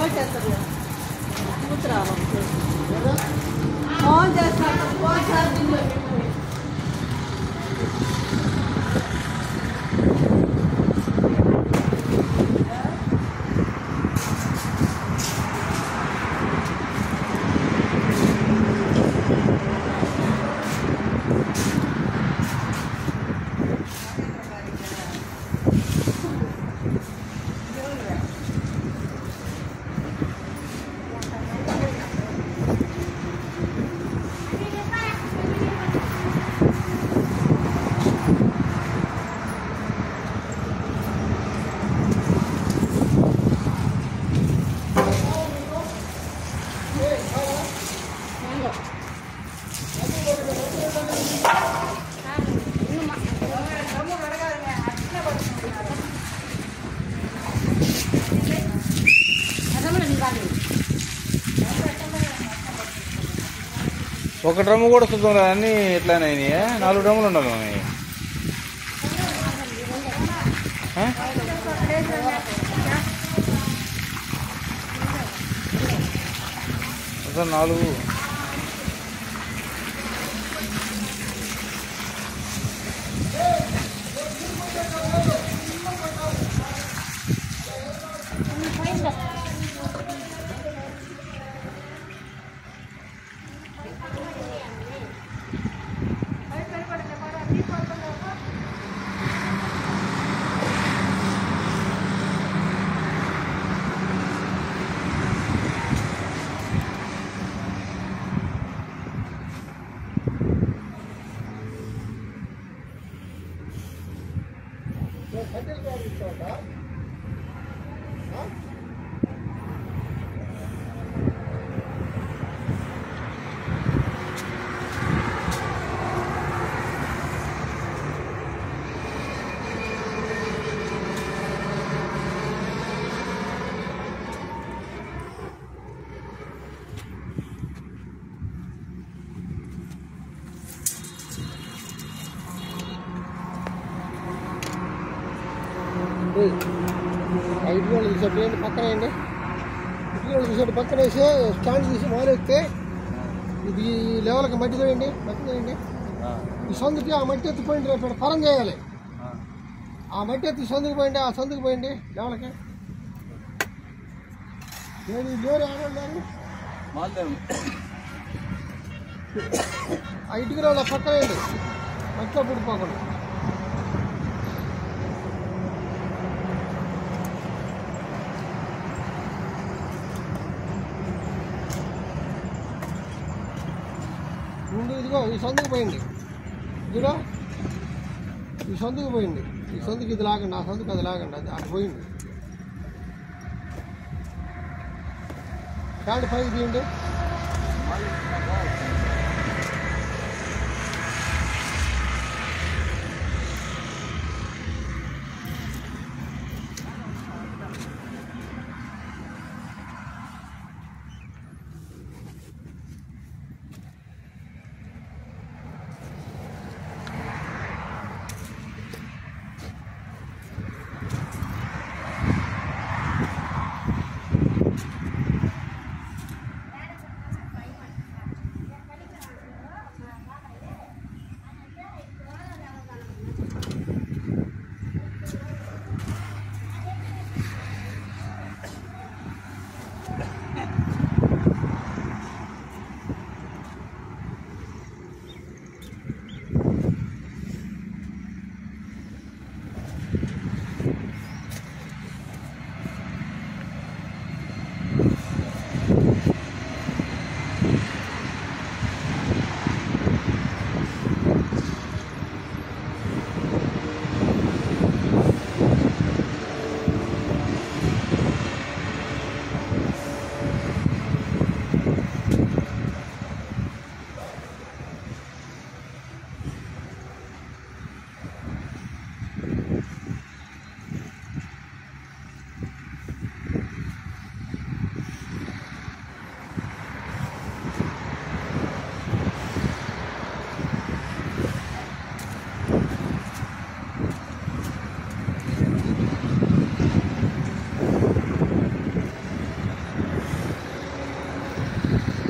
ఒక డ్రమ్ము కూడా శుద్ధం రాదు, అన్నీ ఇట్లానే అయినాయా? 4 డ్రమ్ములు ఉండాలి మనకి. అసలు 4 ఐదు తీసేయండి, పక్కన వేయండి. ఇటు తీసేయండి, పక్కన వేసి స్టాండ్ తీసి మారేస్తే ఇది ఈ లెవెల్కి మట్టి వేయండి. మట్టి వేయండి. ఈ సందుకి ఆ మట్టి ఎత్తిపోయింది, రేపు పరం చేయాలి. ఆ మట్టి ఎత్తి సందుకు పోయింది, ఆ సందుకు పోయింది లెవెల్కి. నేను లేరు ఆడాలి. ఆ ఇటుకలో పక్కన వేయండి, మట్టిలో పుడిపోకుండా. ముందు ఇదిగో ఈ సందుకు పోయింది, ఇదిగో ఈ సందుకు పోయింది. ఈ సందుకు ఇది లాగండి, ఆ సందుకు అది లాగండి, అది అటు పోయింది. స్టాండ్ పైకి తీయండి. ఆ.